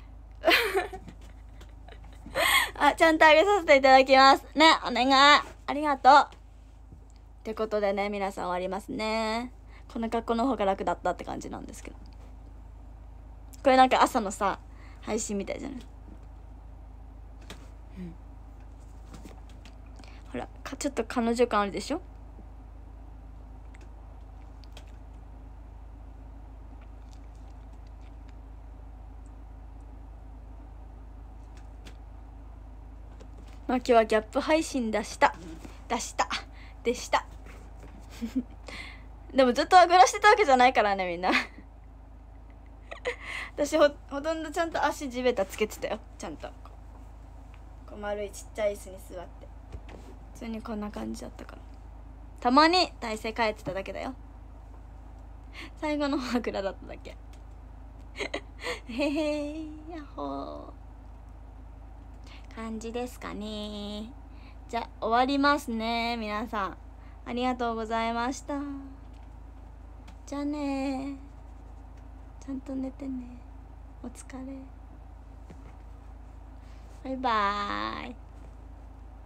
あ、ちゃんとあげさせていただきますね。お願い、ありがとう。ってことでね、皆さん終わりますね。この格好の方が楽だったって感じなんですけど、これなんか朝のさ配信みたいじゃない、うん、ほらかちょっと彼女感あるでしょ。まあ今日はギャップ配信出した出したでしたでもずっとあぐらしてたわけじゃないからね、みんな私 ほ, ほとんどちゃんと足地べたつけてたよ。ちゃんとこう丸いちっちゃい椅子に座って普通にこんな感じだったから、たまに体勢変えてただけだよ。最後のあぐらだっただけへへーやっほー感じですかね。じゃあ終わりますね。皆さんありがとうございました。じゃあね、ちゃんと寝てね。お疲れ。バイバーイ。